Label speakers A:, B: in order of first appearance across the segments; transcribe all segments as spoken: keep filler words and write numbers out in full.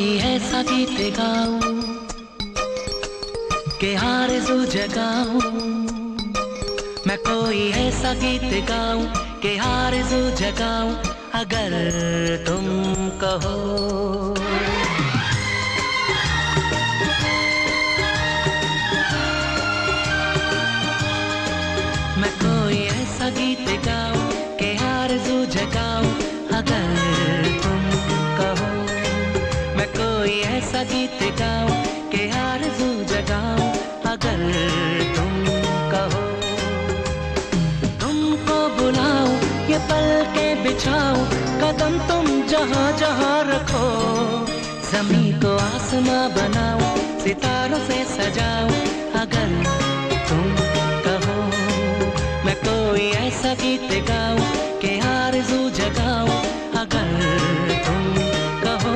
A: कोई ऐसा गीत गाऊं कि आरज़ू जगाऊं। मैं कोई ऐसा गीत गाऊं कि आरज़ू जगाऊं, अगर तुम कहो। मैं कोई ऐसा गीत गाऊं कि आरज़ू जगाऊं, अगर तुम कहो। मैं कोई ऐसा गीत गाऊं कि आरज़ू जगाऊं, अगर तुम कहो। तुमको बुलाऊं, ये पलके बिछाऊं, कदम तुम जहां जहां रखो। ज़मीं को आसमां बनाऊं, सितारों से सजाऊं, अगर तुम कहो। मैं कोई ऐसा गीत गाऊं कि आरज़ू जगाऊं, अगर तुम कहो।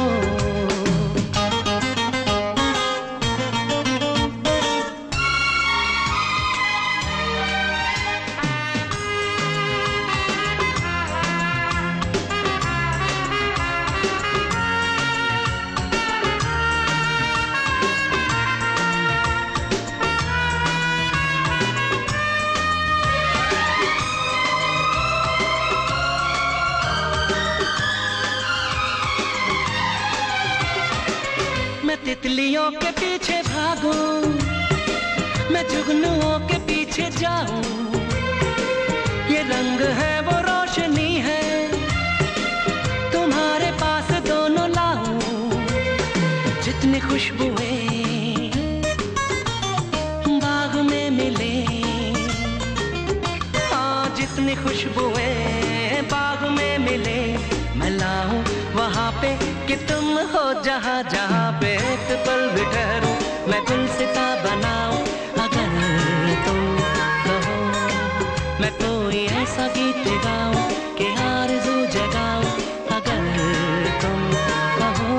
A: मैं तितलियों के पीछे भागूं, मैं जुगनुओं के पीछे जाऊं। ये रंग है वो रोशनी है, तुम्हारे पास दोनों लाऊं। जितनी खुशबुएं बाग में मिले, हाँ जितनी खुशबुएं बाग में मिले, मैं लाऊं वहाँ पे कि तुम हो जहाँ जहाँ पे। एक पल भी ठहरूं, मैं गुलसिता बनाऊं, अगर तुम कहो। मैं कोई ऐसा गीत गाऊं कि आरज़ू जगाऊं, अगर तुम कहो।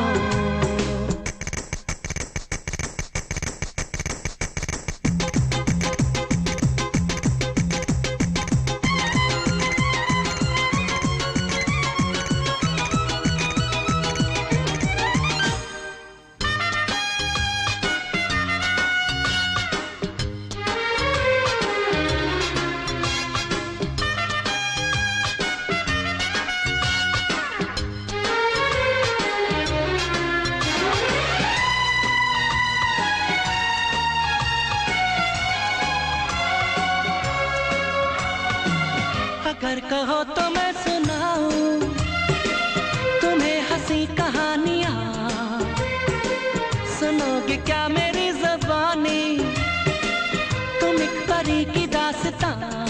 A: अगर कहो तो मैं सुनाऊं तुम्हें हंसी कहानियां। सुनोगे क्या मेरी ज़बानी, तुम एक परी की दास्तां।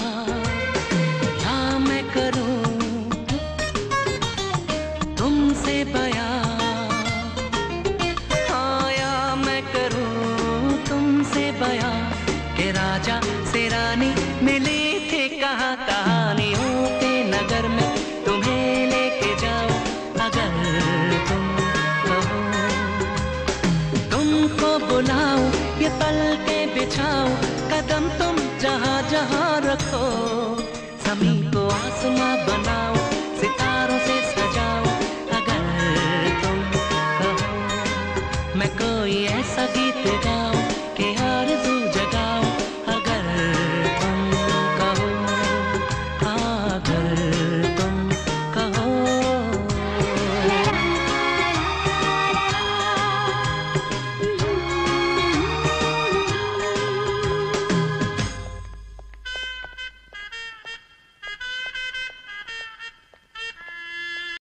A: या मैं करूं तुमसे बयां, हाँ या मैं करूं तुमसे बयां, कि राजा से रानी मिली थी कहाँ कहानियों के नगर में। तुम्हें लेके जाऊं, अगर तुम कहो। तुमको बुलाऊं, ये पलके बिछाऊं, कदम तुम जहां जहां रखो। ज़मीं को आसमां बनाऊं, सितारों से